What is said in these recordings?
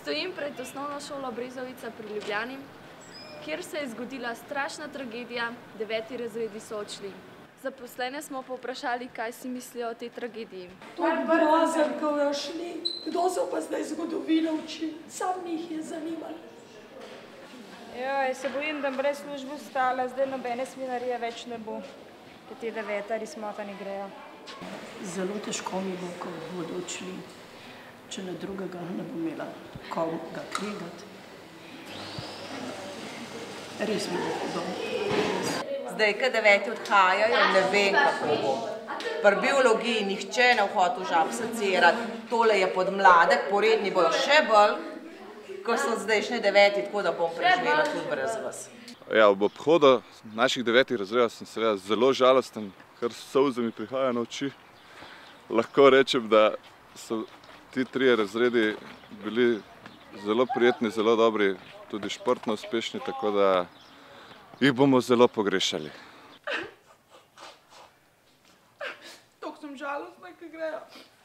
Stojim pred osnovno šolo Brezovica pri Ljubljani, kjer se je zgodila strašna tragedija, 9. razredi so odšli. Zaposlene smo povprašali, kaj si mislijo o tej tragediji. To je grozen, ko je šli. Kdo so pa zdaj zgodovino učili? Sam njih je zanimalo. Jaz se bojim, da brez službe ostala, zdaj nobene svinarije več ne bo, ker te 9. smotani grejo. Zelo težko mi bo, ko bodo odšli, če ne drugega ne bo imela koga kregati. Res mi bo hudo. Zdaj, ko 9. odhajajo, ne vem, kako bo. Pri biologiji nihče ne hotel žab secirati. Tole je podmladek, poredni bojo še bolj, ko so zdajšnje 9, tako da bom preživela tudi brez vas. Ja, ob obhodu naših 9. razredov sem seveda zelo žalosten, kar solze mi prihaja na oči. Lahko rečem, da so ti 3 razredi bili zelo prijetni, zelo dobri, tudi športno uspešni, tako da jih bomo zelo pogrešali. Tako sem žalostna, ko grejo.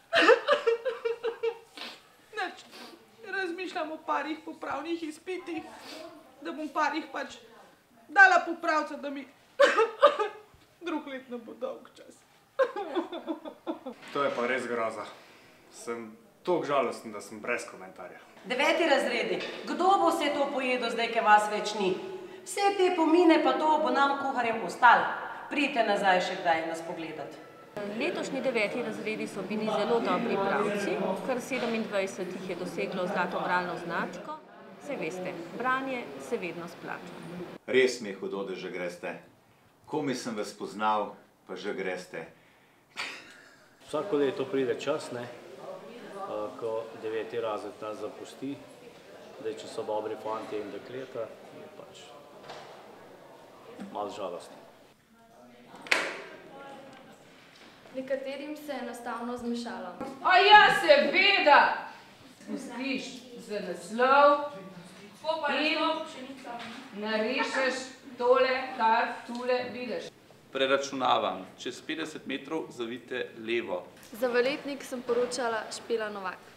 Nič. Razmišljam o parih popravnih izpitih, da bom parih pač dala popravca, da mi drug let ne bo dolg čas. To je pa res groza. Sem toliko žalosten, da sem brez komentarja. 9. razredi, kdo bo vse to pojedel zdaj, ker vas več ni? Vse te pomine pa to bo nam kuharjem ostalo. Pridite nazaj še kdaj nas pogledati. Letošnji 9. razredi so bili zelo dobri bralci, kar 27 jih je doseglo zlato bralno značko. Saj veste, branje se vedno splača. Res mi je hudo, da že greste. Komaj sem vas poznal, pa že greste. Vsako leto pride čas, ko 9. razred nas zapusti. Zdaj, če so dobri fantje in dekleta, je pač malo žalostno. Nekaterim se je enostavno zmešalo. A ja, seveda! Spustiš za naslov in narišeš tole, kar tule vidiš. Preračunavam, čez 50 metrov zavijte levo. Za v letnik sem poročala Špela Novak.